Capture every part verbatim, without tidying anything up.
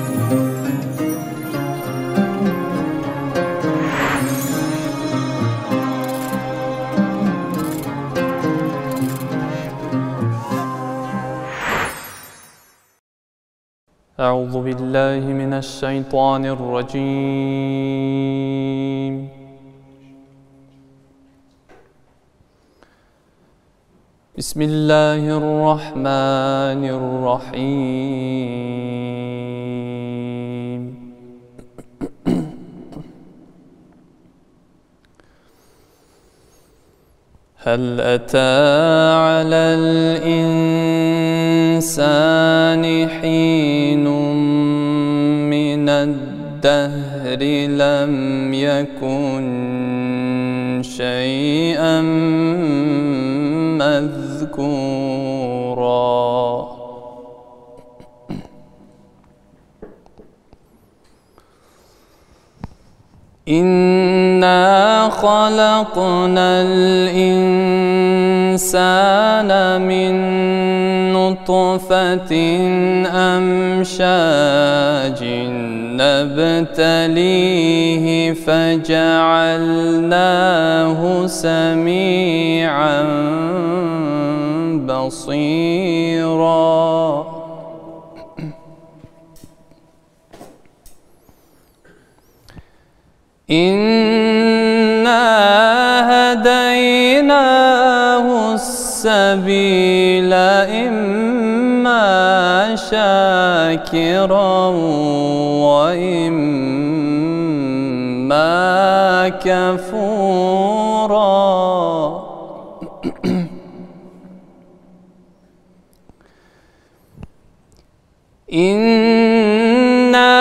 أعوذ بالله من الشيطان الرجيم. بسم الله الرحمن الرحيم. هل أتى على الإنسان حين من الدهر لم يكن شيئا مذكورا إنا خلقنا الإنسان من نطفة أمشاج نبتليه فجعلناه سميعا بصيرا إنا هديناه السبيل إما شاكرا وإما كفورا إنا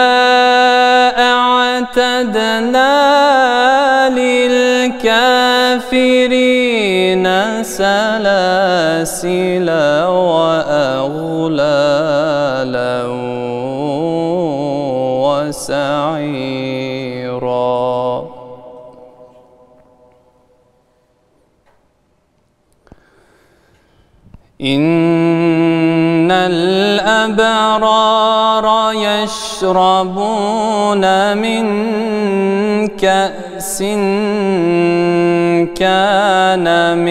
أعتدنا للكافرين سلاسل وأغلالا وسعيرا إن الأبرار يشربون من كأس كان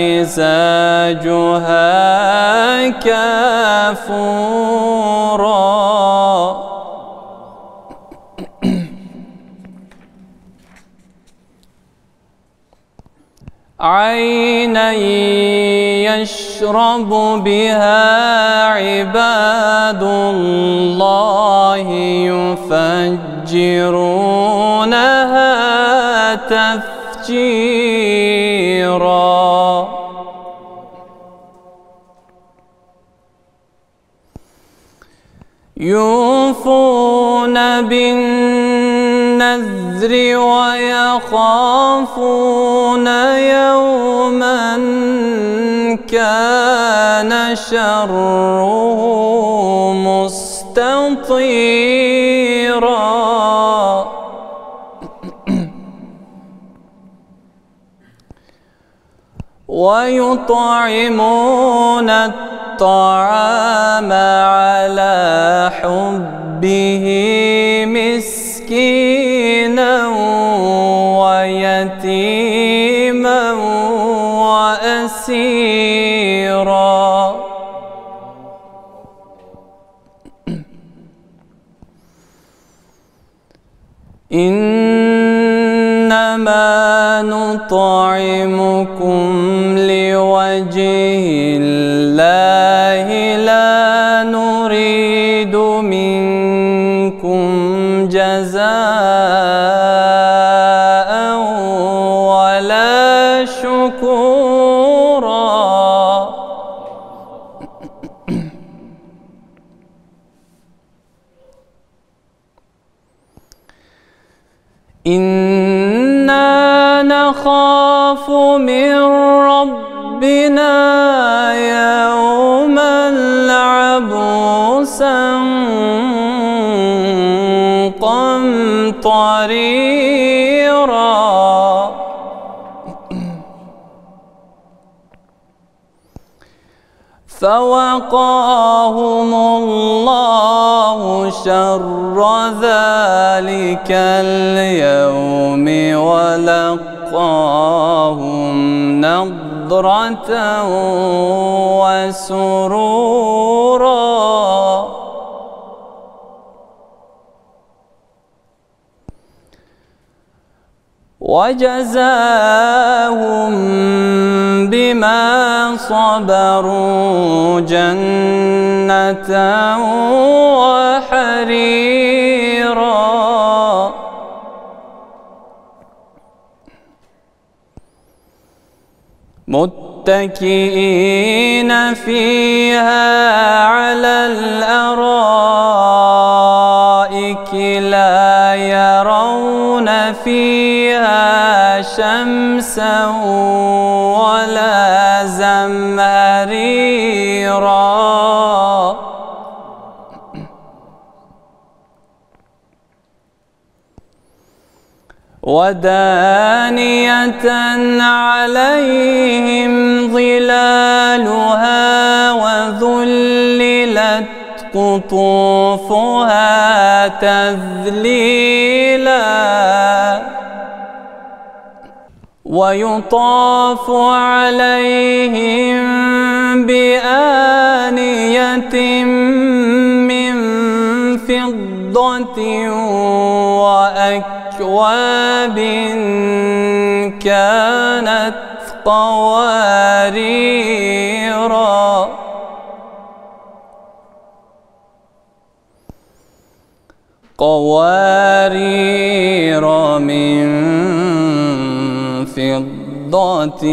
مزاجها كافورا عينا يشرب بها عباد الله يفجرونها تفجيرا يوفون بالنذر ويخافون يوما كان شره مستطيرا ويطعمون الطعام على حبه مسكينا ويتيما وأسيرا إنما نطعمكم لوجه الله لا نريد منكم جزاء ولا شكورا إنا نخاف من ربنا يوما عبوسا قمطريرا فوقاهم الله شر ذلك اليوم ولقاهم نضرة وسرورا وجزاهم بما صبروا جنة وحريرا متكئين فيها على الأرائك لا يرون فيها شمسا ولا زمهريرا ودانية عليهم ظلالها وذللت قطوفها تذليلا ويطاف عليهم بآنية من فضة وأكواب كانت قواريرا قوارير من فضة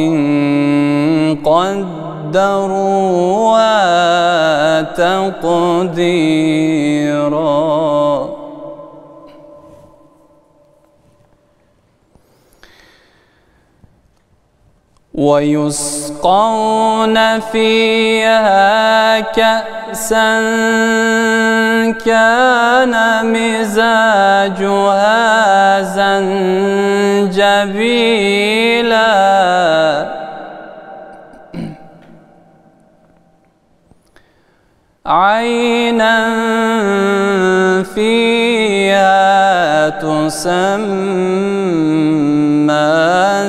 قدروها تقديرا ويسقون فيها كأسا كان مزاجها زنجبيلا عينا فيها تسمى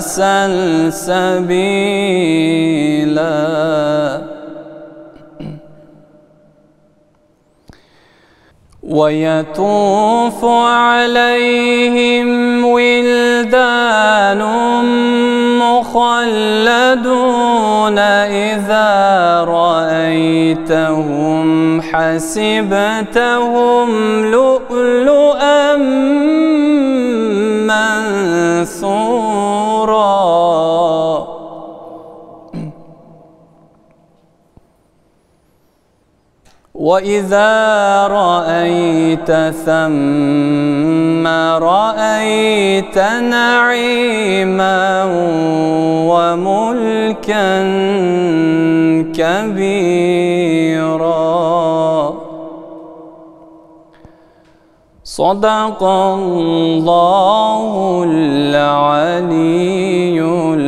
سلسبيلا ويطوف عليهم ولدان مخلدون إذا رأيتهم حسبتهم لؤلؤا منثورا وإذا رأيت ثم رأيت نعيما وملكا كبيرا صدق الله العلي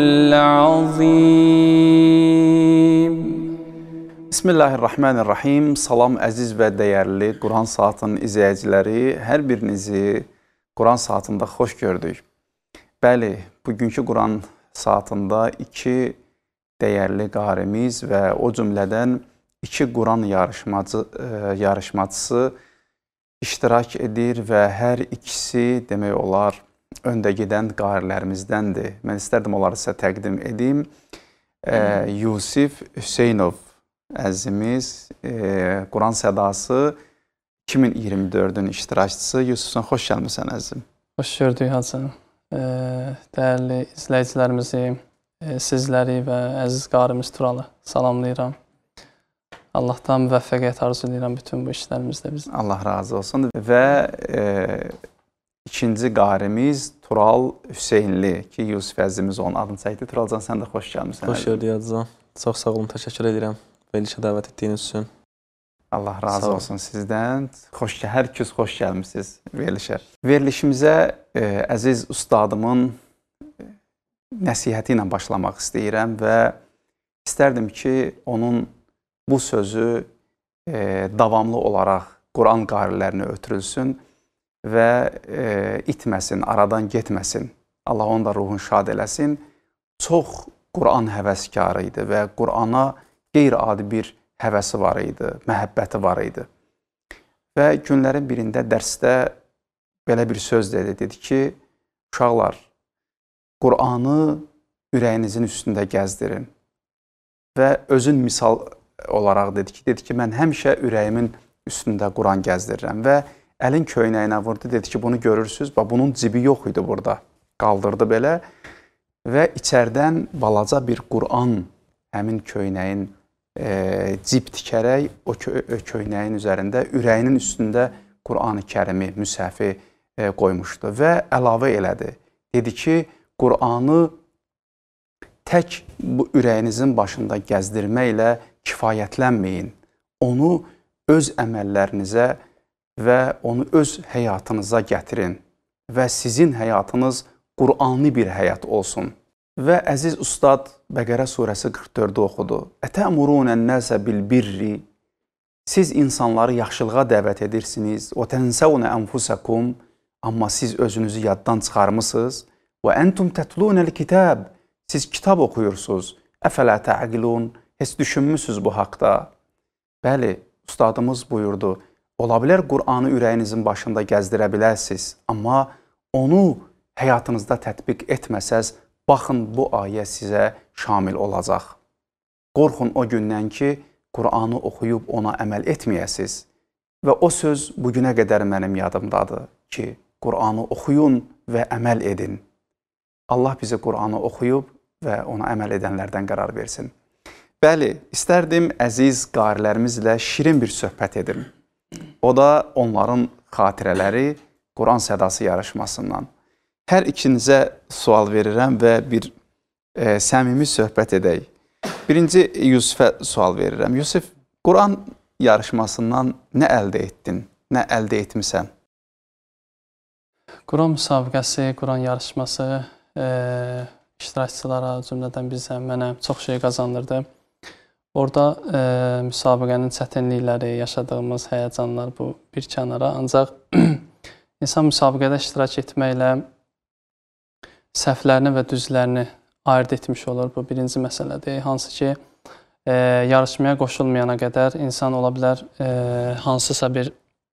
العظيم. Bismillahirrahmanirrahim. Salam əziz və dəyərli Quran Saatının izləyiciləri, hər birinizi Quran Saatında xoş gördük. Bəli, bugünkü Quran Saatında iki dəyərli qarimiz və o cümlədən iki Quran yarışmacı, yarışmacısı iştirak edir və hər ikisi demək olar öndə gedən qarilərimizdəndir. Mən istərdim onları sizə təqdim edeyim. Ee, Yusif Hüseynov əzimiz, e, Quran Sədası iki min iyirmi dördün iştirakçısı. Yusufcan, xoş gəlmişsən əzim. Xoş gördük Hacım. E, dəyərli izləyicilərimizi, e, sizləri və əziz qarimiz Turalı salamlayıram. Allahdan müvəffəqiyyət arzu edirəm bütün bu işlərimizdə biz. Allah razı olsun. Və e, ikinci qarimiz Tural Hüseynli ki, Yusuf əzimiz onun adını çəkdi. Turalcan, sən də xoş gəlmişsən. Xoş gördük Hacım. Çox sağ olun, təşəkkür edirəm verilişə dəvət etdiyiniz üçün. Allah razı olsun sizdən. Xoş, hər kəs xoş gəlmişsiniz verilişə. Verilişimizə e, əziz ustadımın nəsihəti ilə başlamaq istəyirəm və istərdim ki, onun bu sözü e, davamlı olaraq Quran qarilərinə ötürülsün və e, itməsin, aradan getməsin. Allah onun da ruhunu şad eləsin. Çox Quran həvəskarı idi və Qurana qeyri-adi bir həvəsi var idi, məhəbbəti var idi. Və günlərin birində dərsdə belə bir söz dedi. Dedi ki, uşaqlar, Qur'anı ürəyinizin üstündə gəzdirin. Və özün misal olaraq dedi ki, dedi ki, mən həmişə ürəyimin üstündə Quran gəzdirirəm. Və əlin köynəyinə vurdu, dedi ki, bunu görürsünüz, bunun cibi yox idi burada. Qaldırdı belə və içərdən balaca bir Quran həmin köynəyin e, cib tikərək o kö köynəyin üzərində ürəyinin üstündə Quran-ı Kərimi, müsəfi e, qoymuşdu və əlavə elədi. Dedi ki, Qur'anı tək bu ürəyinizin başında gəzdirməklə kifayətlənməyin. Onu öz əməllərinizə və onu öz həyatınıza gətirin və sizin həyatınız Qur'anlı bir həyat olsun. Və əziz ustad Bəqərə surəsi qırx dördü oxudu. Ətəmurunən-nəsə bil-birri. Siz insanları yaxşılığa dəvət edirsiniz. Və tənsəvnə ənfusakum. Amma siz özünüzü yaddan çıxarmısınız. Və entum tətlunəl-kitab. Siz kitab oxuyursunuz. Əfələ təqilun. Heç düşünmüsünüz bu haqda. Bəli, ustadımız buyurdu. Ola bilər Qur'anı ürəyinizin başında gəzdirə bilərsiniz. Amma onu həyatınızda tətbiq etməsəz, baxın bu ayə sizə şamil olacaq. Qorxun o gündən ki, Qur'anı oxuyub ona əməl etməyəsiniz. Və o söz bugünə qədər mənim yadımdadır ki, Qur'anı oxuyun və əməl edin. Allah bizi Qur'anı oxuyub və ona əməl edənlərdən qərar versin. Bəli, istərdim əziz qarilərimizlə şirin bir söhbət edim. O da onların xatirələri Quran sədası yarışmasından. Hər ikinizə sual verirəm və bir e, səmimi söhbət edək. Birinci Yusufə sual verirəm. Yusuf, Quran yarışmasından nə əldə etdin, nə əldə etmisən? Quran müsabiqəsi, Quran yarışması e, iştirakçılara, cümlədən bizə, mənə çox şey qazandırdı. Orada e, müsabiqənin çətinlikləri, yaşadığımız həyəcanlar bu bir kənara. Ancaq insan müsabiqədə iştirak etməklə səhvlərini və düzlərini ayırt etmiş olur. Bu birinci məsələdir. Hansı ki, e, yarışmaya qoşulmayana qədər insan ola bilər e, hansısa bir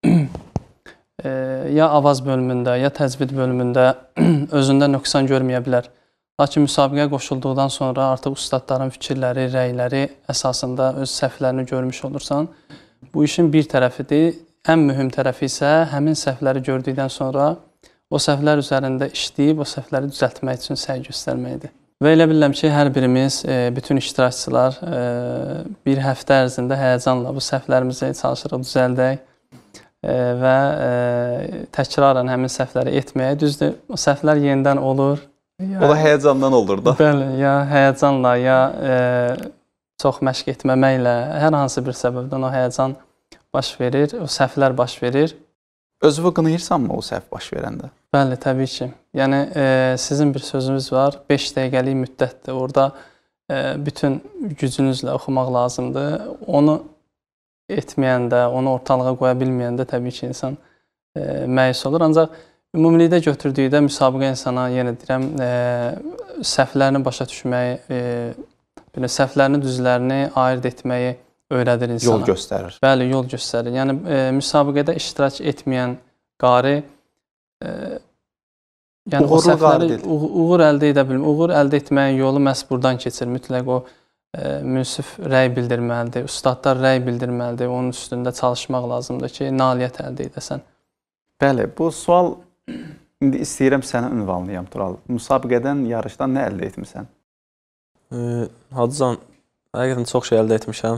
e, ya avaz bölümündə, ya təcvid bölümündə özündə nöqsan görməyə bilər. Lakin müsabiqəyə qoşulduqdan sonra artıq ustadların fikirləri, rəyləri əsasında öz səhvlərini görmüş olursan. Bu işin bir tərəfidir. Ən mühüm tərəfi isə həmin səhvləri gördükdən sonra o səhvlər üzərində işləyib, o səhvləri düzəltmək üçün səy göstərməkdir. Və elə bilirəm ki, hər birimiz, bütün iştirakçılar bir həftə ərzində həyəcanla bu səhvlərimizi çalışırıq düzəldək və təkrarən həmin səhvləri etməyə. Düzdür, o səhvlər yenidən olur. Ya, o da həyəcandan olur da. Bəli, ya həyəcanla, ya e, çox məşq etməməklə, hər hansı bir səbəbdən o həyəcan baş verir, o səhvlər baş verir. Özünü qınayırsanmı o səhv baş verəndə? Bəli, təbii ki. Yəni, e, sizin bir sözünüz var, beş dəqiqəlik müddətdir. Orada e, bütün gücünüzlə oxumaq lazımdır. Onu etməyəndə, onu ortalığa qoya bilməyəndə təbii ki, insan e, məyus olur. Ancaq ümumilikdə götürdükdə müsabiqə insana, yenə deyirəm, e, səhvlərini başa düşməyi, e, səhvlərini, düzlərini ayırt etməyi öyrədir insana. Yol göstərir. Bəli, yol göstərir. Yəni, e, müsabiqədə iştirak etməyən qari e, yəni, o səhvləri uğur əldə edə bilmir. Uğur əldə etməyin yolu məhz buradan keçir. Mütləq o e, münsif rəy bildirməlidir, ustadlar rəy bildirməlidir. Onun üstündə çalışmaq lazımdır ki, nailiyyət əldə edəsən. Bəli, bu sual indi istəyirəm sənə ünvanlayam, Tural. Müsabiqədən, yarışdan nə əldə etmisən? E, Hacıcan, həqiqətən çox şey əldə etmişəm.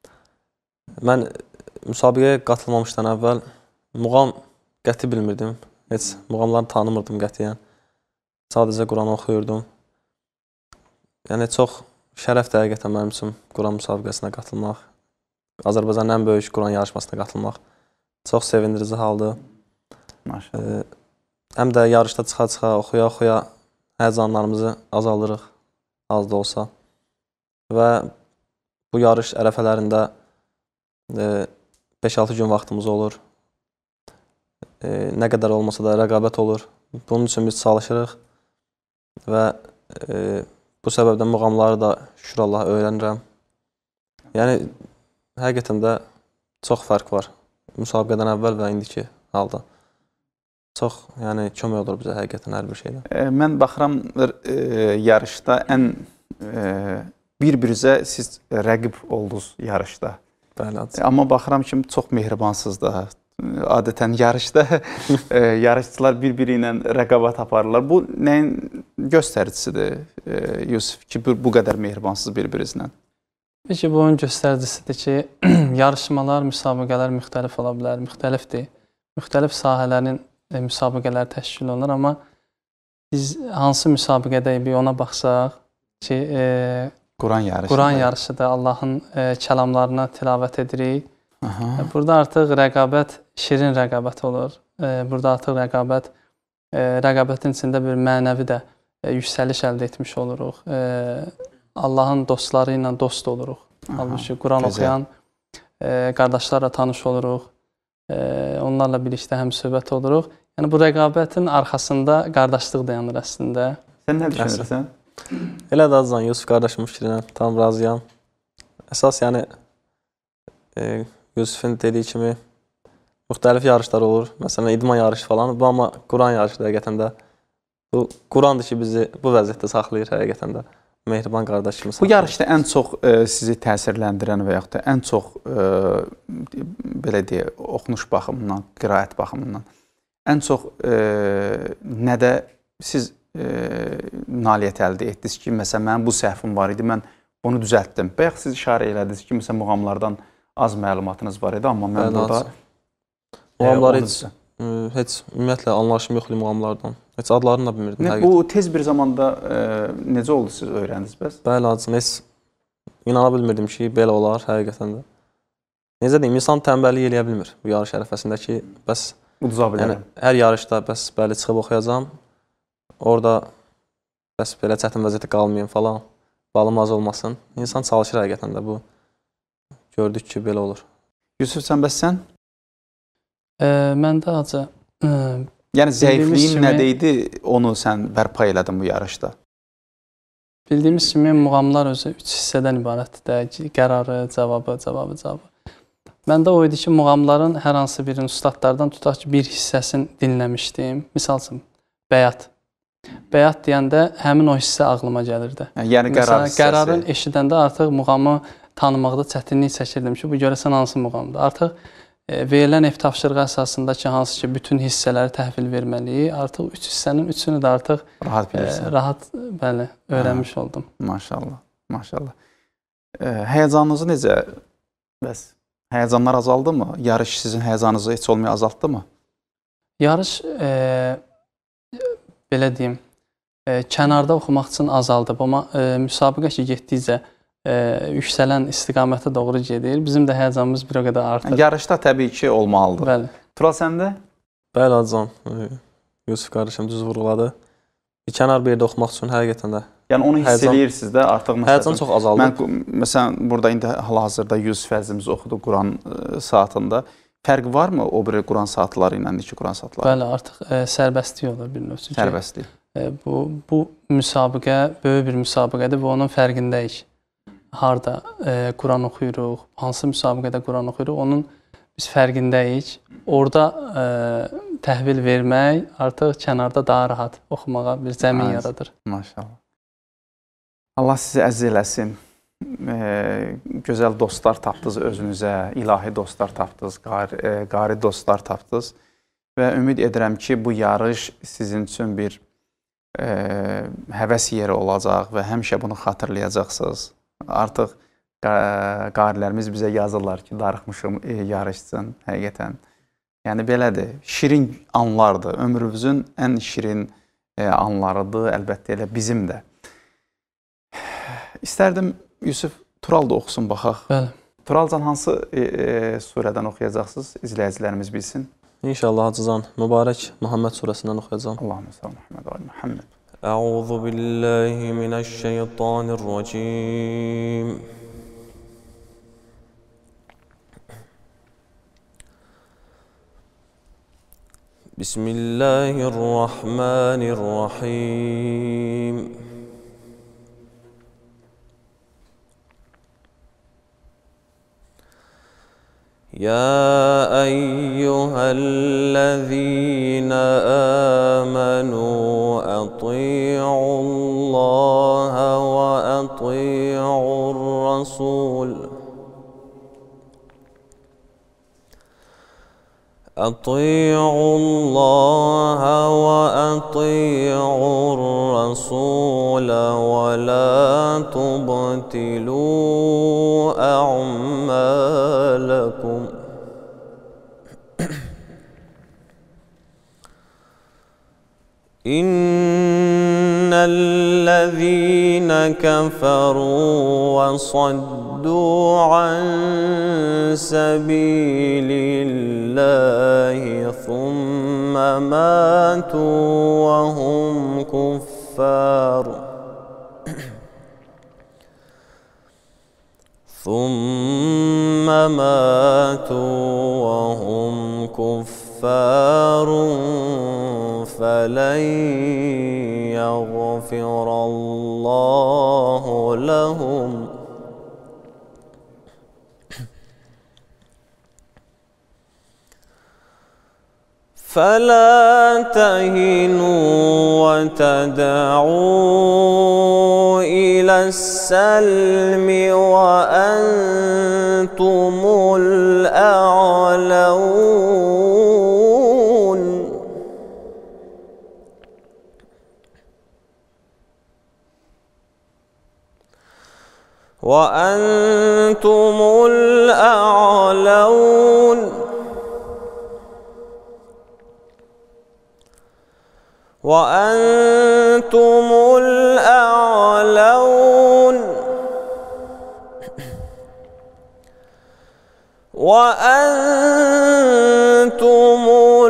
Mən müsabiqəyə qatılmamışdan əvvəl muğam qəti bilmirdim. Heç muğamları tanımırdım qətiyyən. Sadəcə Quranı oxuyurdum. Yəni, çox şərəfdir həqiqətən mənim üçün Quran müsabiqəsinə qatılmaq. Azərbaycanın ən böyük Quran yarışmasına qatılmaq. Çox sevindirici haldır. Maşallah. E, həm də yarışda çıxa-çıxa, oxuya-oxuya həyəcanlarımızı azaldırıq, az da olsa. Və bu yarış ərəfələrində beş altı gün vaxtımız olur. E, nə qədər olmasa da rəqabət olur. Bunun üçün biz çalışırıq və e, bu səbəbdən muğamları da şükür Allah öyrənirəm. Yəni, həqiqətən də çox fərq var müsabiqədən əvvəl və indiki halda. Çox, yəni, kömək olur bizə həqiqətən hər bir şeydə. E, mən baxıram, e, yarışda ən e, bir-birizə siz rəqib oldunuz yarışda. Bəli, e, amma baxıram ki, çox mehribansınız da. Adətən yarışda e, yarışçılar bir-biri ilə rəqabət aparırlar. Bu nəyin göstəricisidir, e, Yusuf, ki, bu, bu qədər mehribansınız bir-birinizlə? Peki, bu onun göstəricisidir ki, yarışmalar, müsabiqələr müxtəlif ola bilər, müxtəlifdir. Müxtəlif sahələrin e, müsabiqələr təşkil olunur, amma biz hansı müsabiqədəyik bir ona baxsaq ki, e, Quran yarışı. Quran yarışıdır, Allahın e, kəlamlarına tilavət edirik. Aha. Burada artıq rəqabət, şirin rəqabət olur. E, burada artıq rəqabət, e, rəqabətin içində bir mənəvi də e, yüksəliş əldə etmiş oluruq. E, Allahın dostları ilə dost oluruq. Halbuki Quran oxuyan e, qardaşlarla tanış oluruq. E, onlarla birlikdə həm söhbət oluruq. Yəni, bu rəqabətin arxasında qardaşlıq dayanır əslində. Sən nə düşünürsən? Elə də azdan Yusuf qardaşımın fikrinə tam razıyam. Əsas, yəni, e, Yusufun dediyi kimi müxtəlif yarışlar olur. Məsələn, idman yarışı falan. Bu, amma Quran yarışı həqiqətən də bu Qurandır ki, bizi bu vəziyyətdə saxlayır həqiqətən də. Mehriban qardaş kimi saxlayır. Bu yarışda ən çox e, sizi təsirləndirən və yaxud da ən çox e, belə deyək, oxunuş baxımından, qiraət baxımından ən çox e, nədə siz e, nailiyyət əldə etdiniz ki, məsələn, mənim bu səhvim var idi, mən onu düzəltdim. Bayaq siz işarə elədiniz ki, məsələn, muğamlardan az məlumatınız var idi, amma mən burada muğamları heç, heç ümumiyyətlə anlaşım yoxdur muğamlardan. Heç adlarını da bilmirdim. Ne, bu tez bir zamanda e, necə oldu siz öyrəndiniz bəs? Bəli, hacım, heç inana bilmirdim ki, belə olar həqiqətən də. Necə deyim, insan tənbəllik eləyə bilmir bu yarış ərəfəsində ki, bəs uduza bilərəm. Yəni, hər yarışda bəs bəli çıxıb oxuyacam, orada bəs belə çətin vəziyyətə qalmayayım falan, balım az olmasın. İnsan çalışır həqiqətən də bu. Gördük ki, belə olur. Yusuf, sən bəs sən? E, mən də acı... E, Yəni, zəifliyin kimi, nədə idi, onu sən bərpa elədin bu yarışda? Bildiyimiz kimi, muğamlar özü üç hissədən ibarətdir. Qərarı, cavabı, cavabı, cavabı. Məndə o idi ki, muğamların hər hansı birinin ustadlardan tutaq ki, bir hissəsini dinləmişdim. Misal üçün, bəyat. Bəyat deyəndə həmin o hissə ağlıma gəlirdi. Yəni, qərar hissəsi. Qərarın eşidəndə artıq muğamı tanımaqda çətinlik çəkirdim ki, bu görəsən hansı muğamdır. Artıq e, verilən ev tapşırığı əsasında ki, hansı ki, bütün hissələri təhvil verməliyik. Artıq üç hissənin üçünü də artıq rahat bilirsən. E, rahat, bəli, öyrənmiş ha, oldum. Maşallah, maşallah. E, həyəcanınızı necə? Bəs, həyəcanlar azaldı mı? Yarış sizin həyəcanınızı heç olmaya azaltdı mı? Yarış, e, belə deyim, e, kənarda oxumaq üçün azaldıb, amma e, müsabiqə ki, getdikcə e, yüksələn istiqamətə doğru gedir. Bizim də həyəcanımız bir o qədər artır. Yarışda təbii ki, olmalıdır. Bəli. Tural, səndə? Bəli, Hacıcan. Yusuf qardaşım düz vurğuladı. Bir kənar bir yerdə oxumaq üçün həqiqətən də. Yəni, onu hiss edirsiniz də artıq. Həyəcan çox azaldı. Mən, məsələn, burada indi hal-hazırda Yusuf əzimiz oxudu Quran e, saatında. Fərq varmı o bir Quran saatları ilə iki Quran saatları? Bəli, artıq e, sərbəstlik olur bir növ. Sərbəstlik. E, bu, bu müsabiqə böyük bir müsabiqədir və onun fərqindəyik. Harda e, Quran oxuyuruq, hansı müsabiqədə Quran oxuyuruq, onun biz fərqindəyik. Orada e, təhvil vermək artıq kənarda daha rahat oxumağa bir zəmin yaradır. Maşallah. Allah sizi əziz eləsin. E, gözəl dostlar tapdınız özünüzə, ilahi dostlar tapdınız, qari, e, qari dostlar tapdınız və ümid edirəm ki, bu yarış sizin üçün bir e, həvəs yeri olacaq və həmişə bunu xatırlayacaqsınız. Artıq qarilərimiz bizə yazırlar ki, darıxmışım e, yarış üçün, həqiqətən. Yəni, belədir, şirin anlardır, ömrümüzün ən şirin e, anlarıdır, əlbəttə elə bizim də. İstərdim, Yusuf, Tural da oxusun, baxaq. Bəli. Turalcan, hansı e, e, surədən oxuyacaqsınız, izləyicilərimiz bilsin? İnşallah, Hacıcan, mübarək Muhammed surəsindən oxuyacağım. Allahümme salli Muhammed və Muhammed. Əuzu billahi minəşşeytanirracim. بسم الله الرحمن الرحيم يا أيها الذين آمنوا أطيعوا الله وأطيعوا الرسول أطيعوا الله وأطيعوا الرسول ولا تبطلوا أعمالكم إن الذين كفروا وصدوا عن سبيل الله ثم ماتوا وهم كفار ثم ماتوا وهم كفار فلن يغفر الله لهم فلا تهنوا وتدعوا إلى السلم وأنتم الأعلون وأنتم الأعلون وأنتم الأعلون وأنتم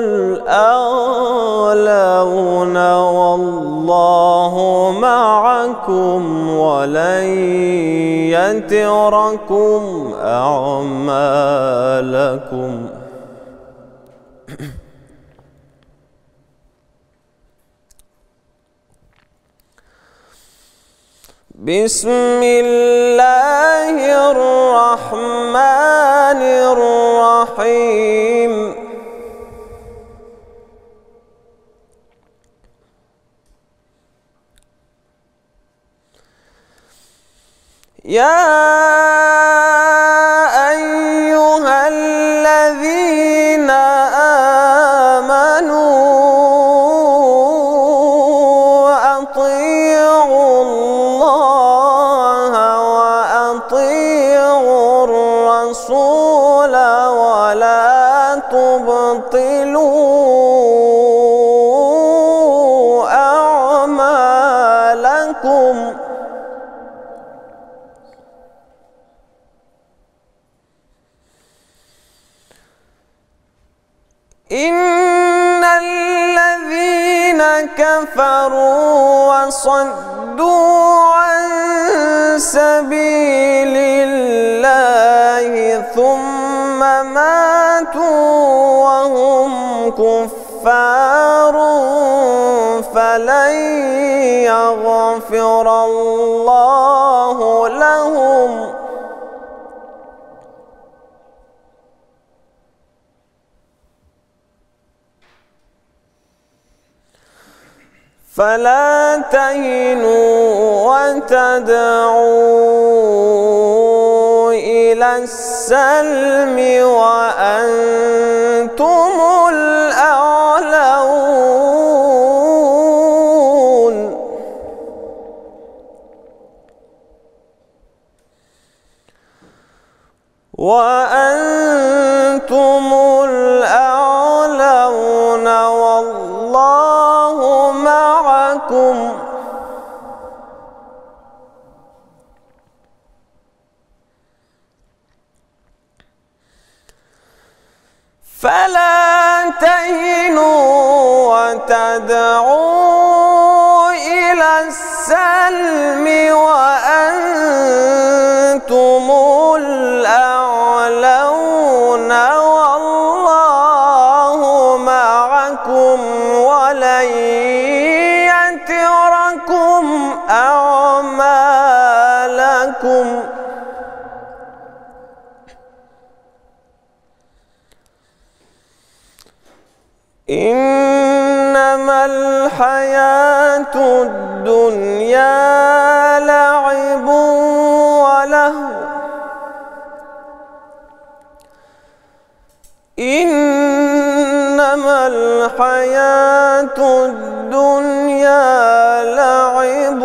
الأعلون والله معكم ولن يتركم أعمالكم بسم الله الرحمن الرحيم يا أيها الذين آمنوا أطيعوا الله وأطيعوا الرسول ولا تبطلوا أعمالكم إن الذين كفروا وصدوا عن سبيل الله ثم ماتوا وهم كفار فلن يغفر الله لهم فلا تهنوا وتدعوا إلى السلم وأنتم الأعلون وأنتم الأعلون والله معكم فلا تهنوا وتدعوا إلى السلم وأنتم الأعلون والله معكم معكم ولن يتركم أعمالكم إنما الحياة الدنيا لعب ولهو إنما الحياة الدنيا لعب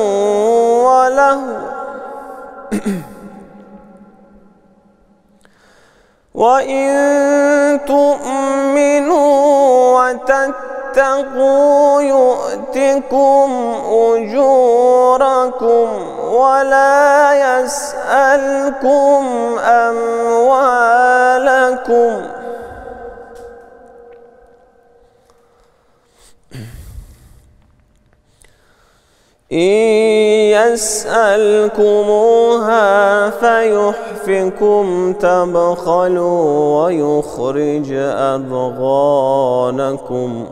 ولهو وإن تؤمنوا وتتقوا يؤتكم أجوركم ولا يسألكم أموالكم إن يسألكموها فيحفكم تبخلوا ويخرج أضغانكم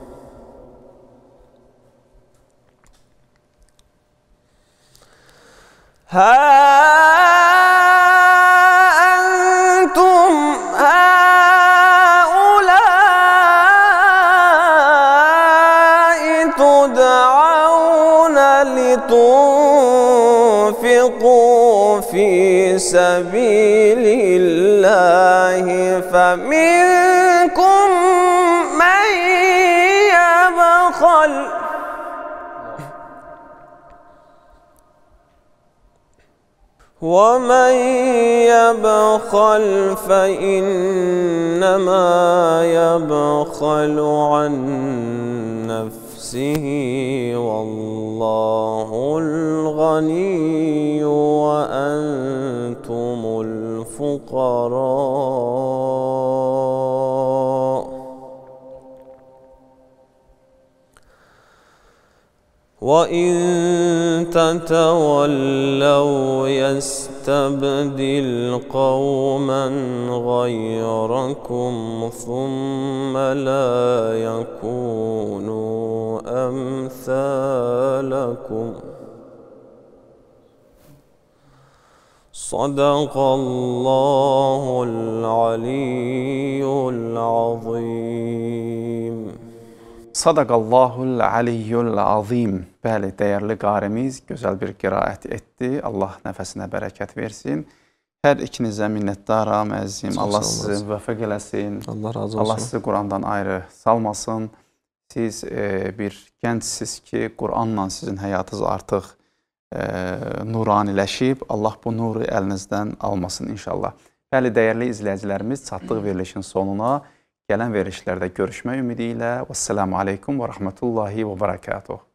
ها أنتم هؤلاء تدعون لتنفقوا في سبيل الله فمنكم من يبخل ومن يبخل فإنما يبخل عن نفسه والله الغني وأنتم الفقراء وإن تتولوا يستبدل قوما غيركم ثم لا يكونوا أمثالكم صدق الله العلي العظيم. Sadaqallahul aliyyul azim. Bəli, dəyərli qarimiz gözəl bir qiraət etdi. Allah nəfəsinə bərəkət versin. Hər ikinizə minnətdaram, əzizim. Allah sizi müvəffəq eləsin. Allah razı olsun. Allah sizi Qurandan ayrı salmasın. Siz e, bir gəncsiniz ki, Quranla sizin həyatınız artıq e, nuraniləşib. Allah bu nuru əlinizdən almasın inşallah. Bəli, dəyərli izləyicilərimiz, çatdıq verilişin sonuna. Gələn verilişlərdə görüşmək ümidi ilə. Vəssalamu aleykum və rəhmətullahi və bərəkatuhu.